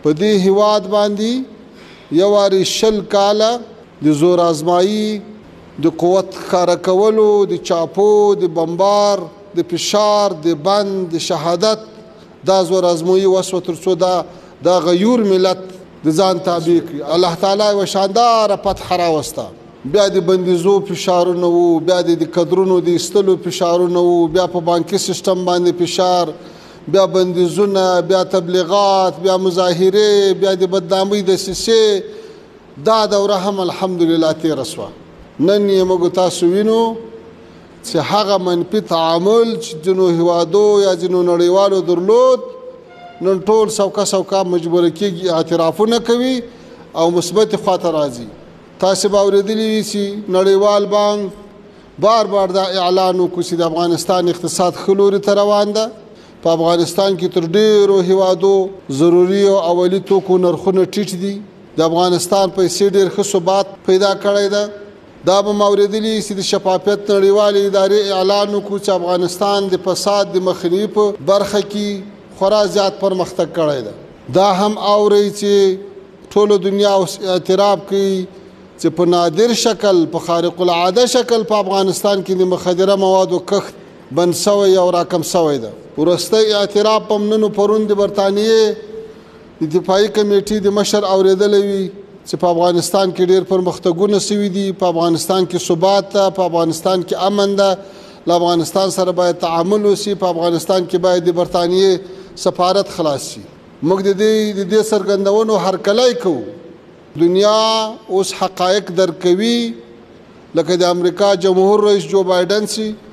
په دې هیواد باندې یو واري 20 کاله د زور آزمایي د قوت ښکاره کولو د چاپو د بمبار د فشار د بند د شهادت دا زور آزمایي وسوه تر څو دا غیور ملت د ځان تابع کړي. الله تعالی یوه شانداره فتح راوسته. بیا د بندیزو فشارونه وو، بیا د کدرونو د ایستلو فشارونه وو، بیا په بانکي سیستم باندې فشار، بیا بندیزونه، بیا تبلیغات، بیا مظاهرې، بیا د بدنامۍ دسیسې. دا دوره هم الحمدلله تېره سوه. نن یې موږ تاسو وینو چې هغه منفي تعامل چې ځینو هیوادو یا ځینو نړیوالو درلود نن ټول سوکه مجبوره کېږي اعترافونه کوي او مثبتې خواته راځي. تاسې به اورېدلي وي چې نړیوال بانک بار دا اعلان وکړو چې د افغانستان اقتصاد ښه لوري ته روان ده. په افغانستان کې تر ډېرو هیوادو ضروري او اولي توکو نرخونه ټیټ دي. د افغانستان پیسې ډېر ښه ثبات پیدا کړی ده. دا به مو اورېدلي چې د شفافیت نړیوالې ادارې اعلان وکړو چې افغانستان د فساد د مخنیوي په برخه کې خورا زیات پرمختګ کړی ده. دا هم اورئ چې ټوله دنیا اوس اعتراف کوي چې په نادر شکل په خارق العاده شکل په افغانستان کې د مخدره موادو کښت بند سوی او راکم سوی ده. وروستی اعتراف په نن پرون د برطانیې د دفاعي کمیټې د مشر اورېدلی وي چې په افغانستان کې ډېر پرمختګونه سوي دي، په افغانستان کې ثبات ده، په افغانستان کې امن ده، له افغانستان سره باید تعامل وشي، په افغانستان کې باید د برطانیې سفارت خلاص شي. موږ د دې څرګندونو هرکلی کوو. دنیا اوس حقایق درکوي، لکه د امریکا جمهور رئیس جو بایډن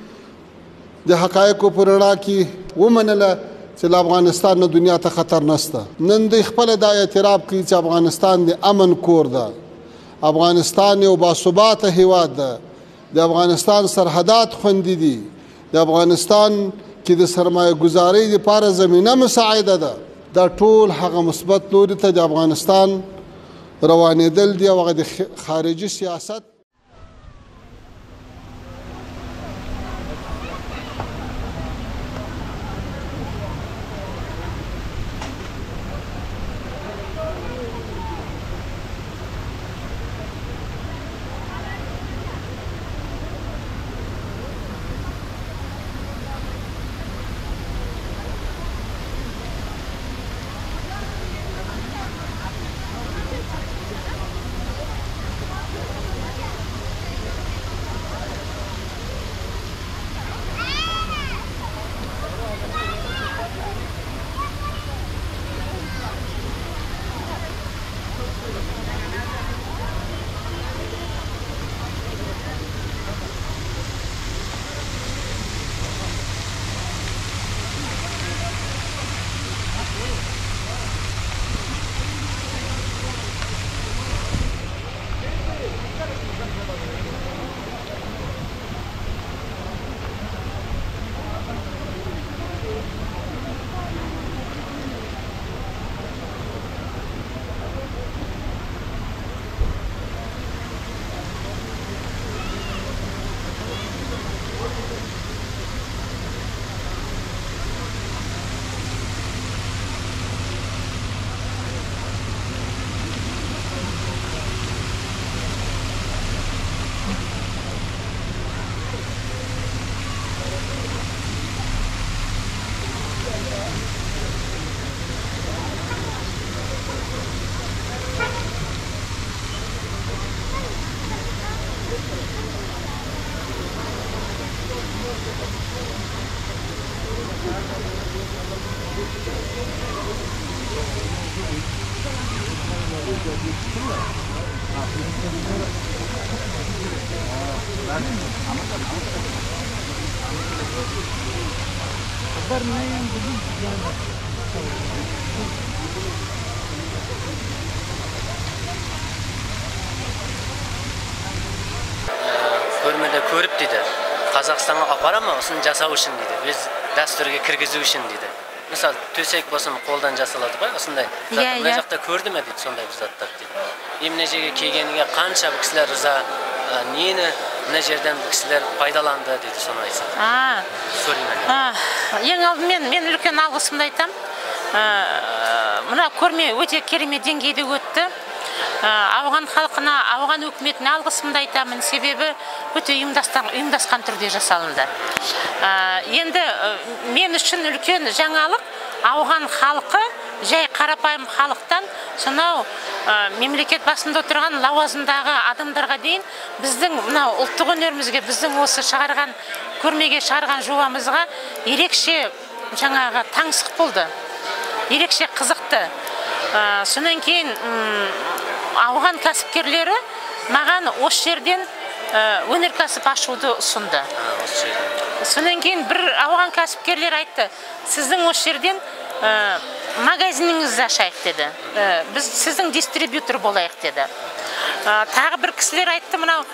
چې د حقایقو په رڼا کې ومنله چې له افغانستان نه دنیا ته خطر نشته. نن دوی خپله دا اعتراف کوي چې افغانستان د امن کور ده، افغانستان یو باثباته هیواد ده، د افغانستان سرحدات خوندي دي، د افغانستان کې د سرمایه ګزارۍ دپاره زمینه مساعده ده. دا ټول هغه مثبت لوري ته د افغانستان روانېدل دي او هغه د خارجي سیاست Көрмеде көріп дейді, Қазақстанға апарама, осын жасау үшін дейді, өз дәстүрге кіргізу үшін дейді. Мысалы, төсек болсын қолдан жасалады ғой, осындай. Мына жақта көрді ме дейді, сондай бір заттар дейді. Мына жерге келгеніне қанша бір кісілер риза, нені мына жерден бір кісілер пайдаланды дейді, соны айтса. Ең алдымен мен үлкен алғысымды айтам. мына көрме өте керемет деңгейде өтті. Ауған халқына, ауған өкіметіне алғысымды айтамын, себебі өте ұйымдасқан түрде жасалынды. Енді мен үшін үлкен жаңалық ауған халқы жай қарапайым халықтан сонау мемлекет басында отырған лауазымдағы адамдарға дейін біздің мынау ұлттық өнерімізге, біздің осы шығарған көрмеге шығарған жобамызға ерекше жаңағы таңсық болды, ерекше қызықты. Сонан кейін ауған кәсіпкерлері маған осы жерден өнеркәсіп ашуды ұсынды. Сонан кейін бір ауған кәсіпкерлер айтты, сіздің осы жерден магазиніңізді ашайық деді. Біз сіздің дистрибьютор болайық деді. Тағы бір кісілер айтты, мынау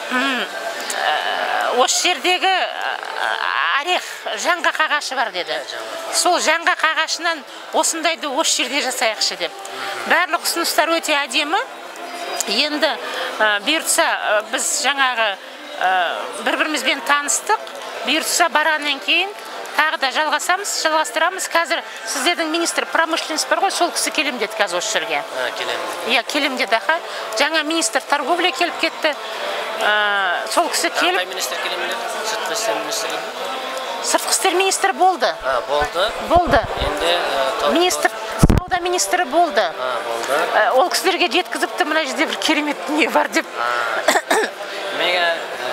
осы жердегі орех, жаңғақ ағашы бар деді. Сол жаңғақ ағашынан осындайды осы жерде жасайықшы деп. Барлық ұсыныстар өте әдемі. Енді бұйыртса біз жаңағы бір-бірімізбен таныстық. Бұйыртса барғаннан кейін тағы да жалғастырамыз. Қазір сіздердің министр промышленность бар ғой, сол кісі келем деді қазір осы жерге. Келем деді. Жаңа министр торговля келіп кетті. Сол кісі келіп. Қандай министр келем деді? Сыртқы істер министрі? Сыртқы істер министрі болды. Болды. Енді министр, сауда министрі болды. Болды. Ол кісілерге жеткізіпті, мына жерде бір керемет дүние бар деп. Мега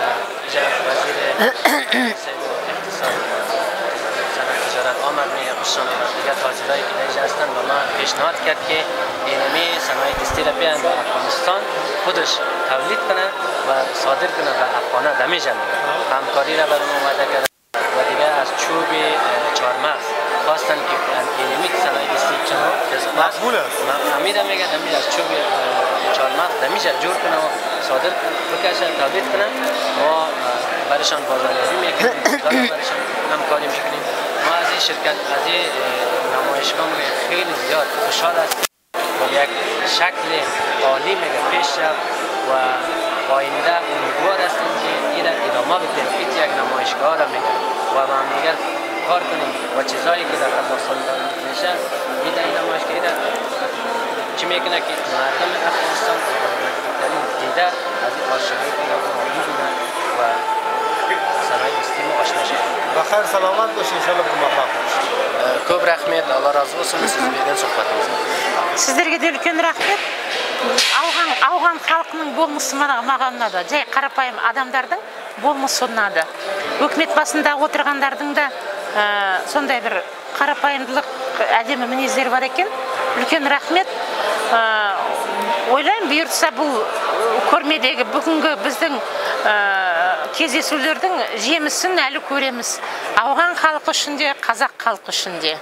آمد میگه خوشم میاد دیگه تاجرای ایرانی هستن و ما پیشنهاد کرد که اینمی صنایع دستی را بیان به افغانستان خودش تولید کنه و صادر کنه و افغانه دمیجه میگه همکاری را برام اومده کرد و دیگه از چوب چهارمغز خواستن که اینمی صنایع دستی مقبول است امیدم میگه دمیج از چوب چهارمغز دمیجه جور کنه و صادر بکشه تولید کنه و برایشان بازاریابی میکنیم برایشان همکاری میکنیم ما از این شرکت از این نمایشگاه خیلی زیاد خوشحال هستیم و یک شکل عالی میگه پیش رفت و آینده امیدوار هستیم که این ادامه بدیم یک نمایشگاه را میگه و با هم دیگر کار کنیم و چیزایی که در قزاقستان میشه این نمایشگاه چی میکنه که مردم افغانستان دیده از این آشنایی پیدا کنه و صنایع دستی ما آشنا شد. بخیر سلامت باشین ان شاء الله موفق باشین. Көп рахмет, Алла разы болсын сіз берген сұхбатыңызға. Сіздерге де үлкен рахмет. Ауған халқының болмысы маған ұнады. Жай қарапайым адамдардың болмысы ұнады. Өкімет басында отырғандардың да сондай бір қарапайымдылық, әдемі мінездер бар екен. Үлкен рахмет. Ойлаймын, бұйыртса бұл көрмедегі бүгінгі біздің кездесулердің жемісін әлі көреміз. Ауған халқы үшін де, қазақ халқы үшін де.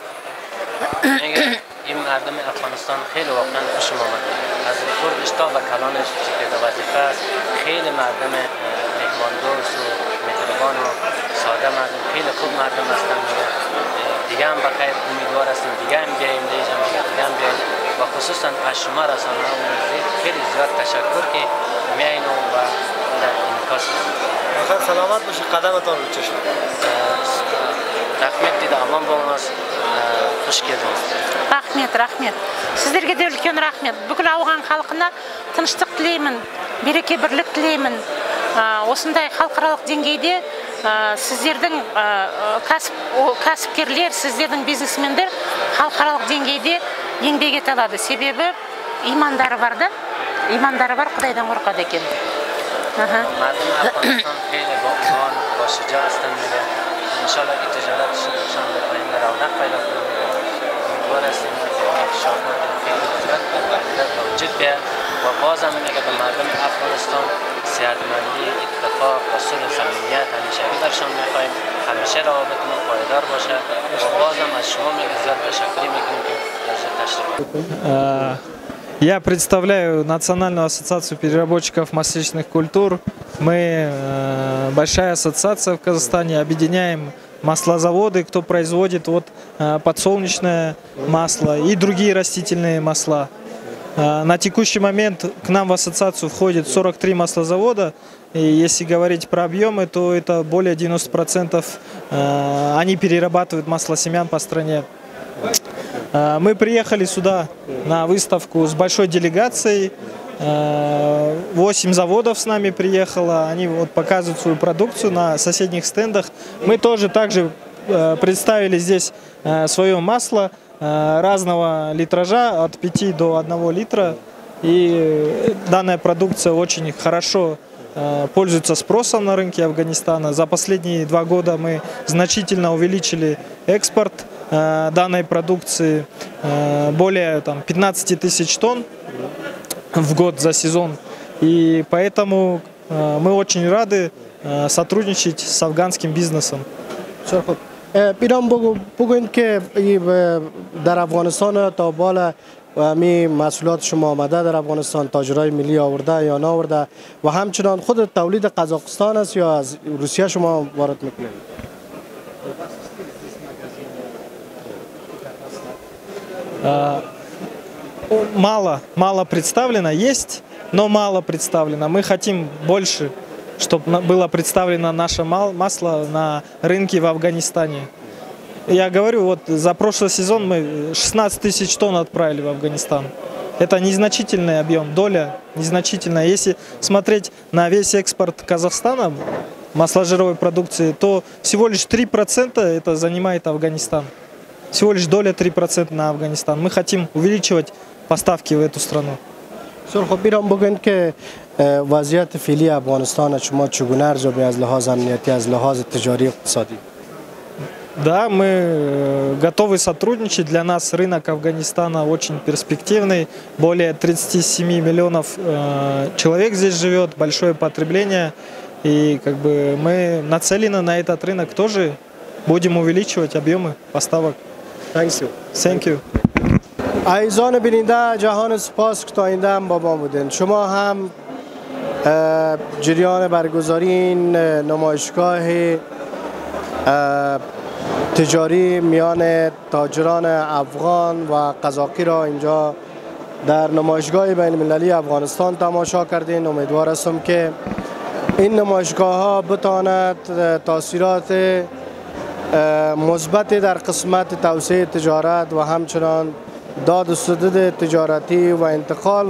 این مردم افغانستان خیلی واقعا خوشم آمده. از خودش تا به کلانش که وظیفه است خیلی مردم مهماندوست و مهربان و ساده مردم خیلی خوب مردم هستن. دیگه هم بخیر امیدوار هستیم دیگه هم بیاییم دیگه هم بیاییم و خصوصا از شما رسانه‌ها خیلی زیاد تشکر که میایین و در انعکاس میکنید. بخیر سلامت باشید قدمتان رو چشم. رحمت دیده امان болыңыз. Қош келдіңіз. Рахмет. Сіздерге де үлкен рахмет. Бүкіл ауған халқына тыныштық тілеймін, береке бірлік тілеймін. Осындай халықаралық деңгейде сіздердің кәсіпкерлер, сіздердің бизнесмендер халықаралық деңгейде еңбек ете алады. Себебі имандары бар да, имандары бар, Құдайдан қорқады екен. مردم افغانستان خیلی با ایمان با شجاع هستند میگه انشالله این تجارتشان به آینده رونق پیدا کنه امیدوار هستیم که انکشافات خیلی زیاد به آینده توجه بیاد و بازم میگه به مردم افغانستان صحتمندی، اتفاق و صلح و صمیمیت همیشگی برشان میخوایم همیشه روابطمون پایدار باشه و بازم از شما میگه زیاد تشکر میکنیم که تشریف آوردید. Я представляю Национальную ассоциацию переработчиков масличных культур. Мы большая ассоциация в Казахстане, объединяем маслозаводы, кто производит подсолнечное масло и другие растительные масла. На текущий момент к нам в ассоциацию входит 43 маслозавода. И если говорить про объемы, то это более 90% они перерабатывают масло семян по стране. Мы приехали сюда на выставку с большой делегацией. 8 заводов с нами приехало. Они вот показывают свою продукцию на соседних стендах. Мы тоже также представили здесь свое масло разного литража от 5 до 1 литра. И данная продукция очень хорошо пользуется спросом на рынке Афганистана. За последние 2 года мы значительно увеличили экспорт данной продукции, более 15 тысяч тонн в год за сезон. И поэтому мы очень рады сотрудничать с афганским бизнесом. پیرام بگوین که در افغانستان تا بالا می محصولات شما آمده در افغانستان تاجرای ملی آورده یا نآورده و همچنان خود تولید قزاقستان است یا از روسیه شما وارد میکنید؟ Мало представлено, есть, но мало представлено. Мы хотим больше, чтобы было представлено наше масло на рынке в Афганистане. Я говорю, вот за прошлый сезон мы 16 тысяч тонн отправили в Афганистан. Это незначительный объем, доля незначительная. Если смотреть на весь экспорт Казахстана масложировой продукции, то всего лишь 3% это занимает Афганистан. Всего лишь доля 3% на Афганистан. Мы хотим увеличивать поставки в эту страну. خب بیرام بگوین که وضعیت فعلی افغانستان شما چگونه ارزیابی از لحاظ امنیتی از لحاظ تجاری اقتصادی؟ Да, мы готовы сотрудничать. Для нас рынок Афганистана очень перспективный. Более 37 миллионов человек здесь живет, большое потребление. И мы нацелены на этот рынок тоже. Будем увеличивать объемы поставок. Thank you. عزیزان بیننده جهان سپاس که تا اینده هم با ما بودین. شما هم جریان برگزاری این نمایشگاه تجاری میان تاجران افغان و قزاقی را اینجا در نمایشگاه بین المللی افغانستان تماشا کردین. امیدوار هستم که این نمایشگاه ها بتواند تاثیرات مثبت در قسمت توسعه تجارت و همچنان داد و ستد تجارتی و انتقال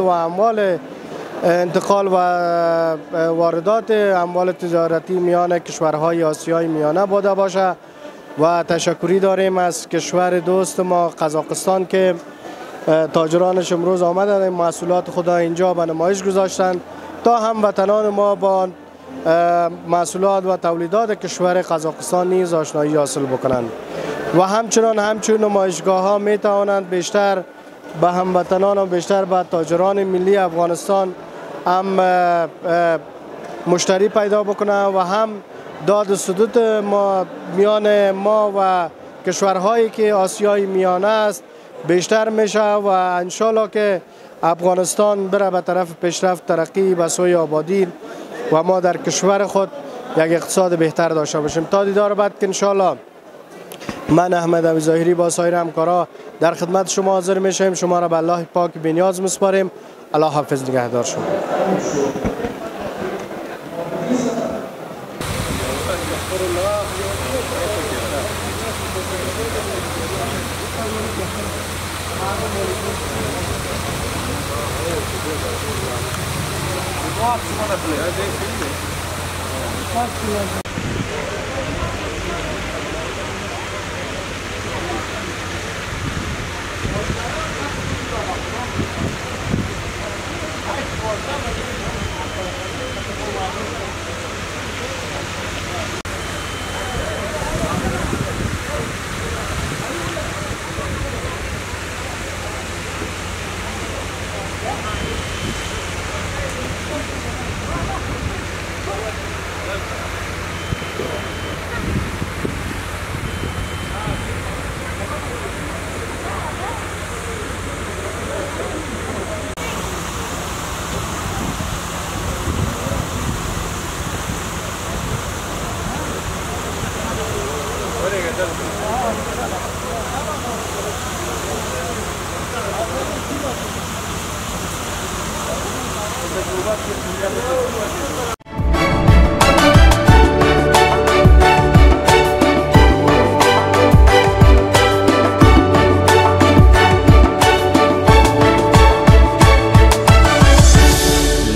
و واردات اموال تجارتی میان کشورهای آسیای میانه بوده باشه و تشکری داریم از کشور دوست ما قزاقستان که تاجرانش امروز آمدند محصولات خود اینجا به نمایش گذاشتند تا هموطنان ما با محصولات و تولیدات کشور قزاقستان نیز آشنایی حاصل بکنند و همچون نمایشگاه ها می توانند بیشتر به هموطنان و بیشتر به تاجران ملی افغانستان هم مشتری پیدا بکنند و هم داد و ستد میان ما و کشورهایی که آسیای میانه است بیشتر میشه و انشالله که افغانستان بره به طرف پیشرفت ترقی به سوی آبادی و ما در کشور خود یک اقتصاد بهتر داشته باشیم. تا دیدار بعد که انشالله من احمد عوی ظاهری با سایر همکارا در خدمت شما حاضر میشیم. شما را به الله پاک بی‌نیاز میسپاریم. الله حافظ، نگهدار شما.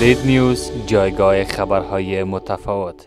لید نیوز، جایگاه خبرهای متفاوت.